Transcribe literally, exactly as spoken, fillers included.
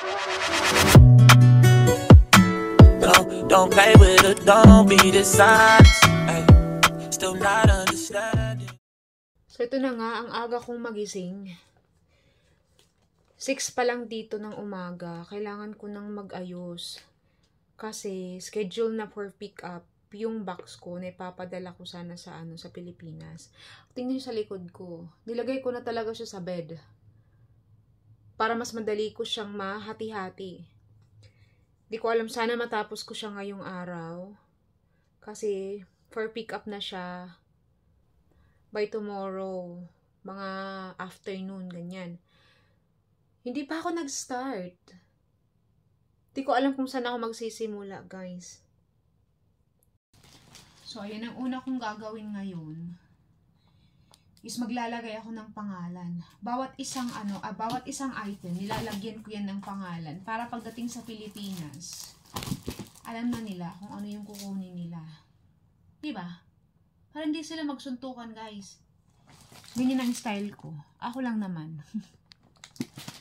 Don't, don't play with it, don't be dishonest. Ay, still not understanding. So ito na nga, ang aga kong magising. six pa lang dito ng umaga. Kailangan ko nang mag-ayos. Kasi schedule na for pick up yung box ko na ipapadala ko sana sa ano sa Pilipinas. Tingnan niyo sa likod ko. Nilagay ko na talaga siya sa bed. Para mas madali ko siyang mahati-hati. Di ko alam, sana matapos ko siya ngayong araw. Kasi for pick up na siya by tomorrow. Mga afternoon, ganyan. Hindi pa ako nag-start. Di ko alam kung saan ako magsisimula, guys. So, ayan ang una kong gagawin ngayon. Is maglalagay ako ng pangalan. Bawat isang ano, ah, bawat isang item, nilalagyan ko yan ng pangalan. Para pagdating sa Pilipinas, alam na nila kung ano yung kukunin nila. Diba? Para hindi sila magsuntukan, guys. Ganyan ang style ko. Ako lang naman.